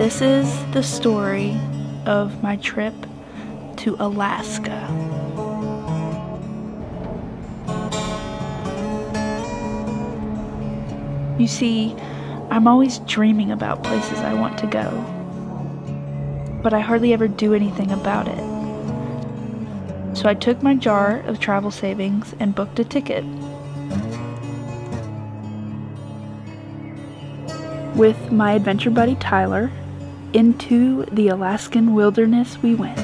This is the story of my trip to Alaska. You see, I'm always dreaming about places I want to go, but I hardly ever do anything about it. So I took my jar of travel savings and booked a ticket. With my adventure buddy Tyler, into the Alaskan wilderness we went.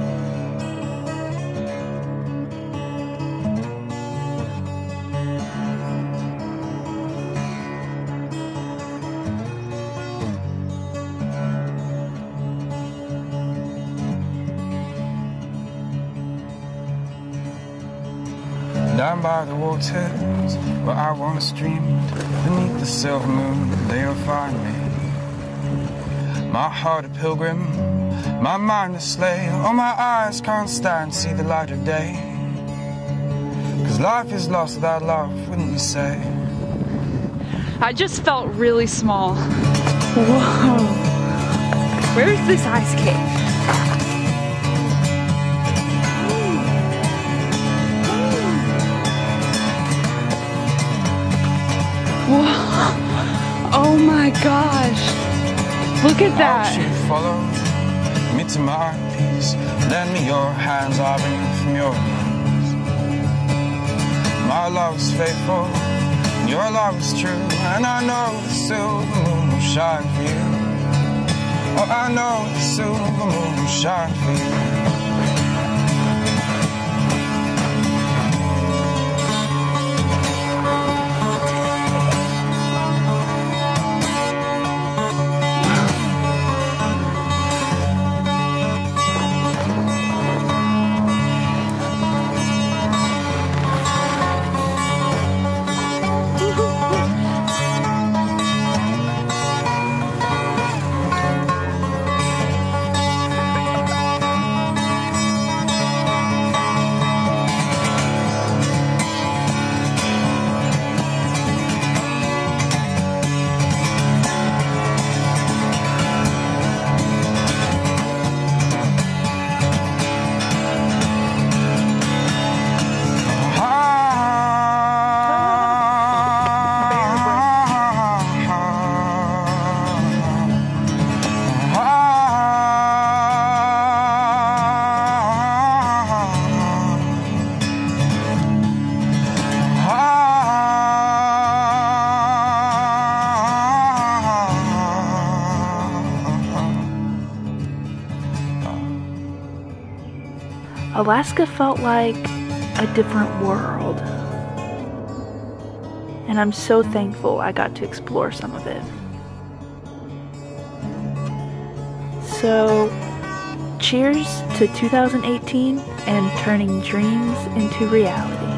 Down by the waters where I once dreamed, beneath the silver moon there you'll find me. My heart a pilgrim, my mind a slave. Oh, my eyes can't stand to see the light of day. 'Cause life is lost without love, wouldn't you say? I just felt really small. Whoa. Where's this ice cave? Whoa. Oh my gosh. Look at that. Won't you follow me to my peace? Lend me your hands, I'll bring you from your knees. My love's faithful, your love is true, and I know the silver moon will shine for you. Oh, I know the silver moon will shine for you. Alaska felt like a different world, and I'm so thankful I got to explore some of it. So, cheers to 2018 and turning dreams into reality.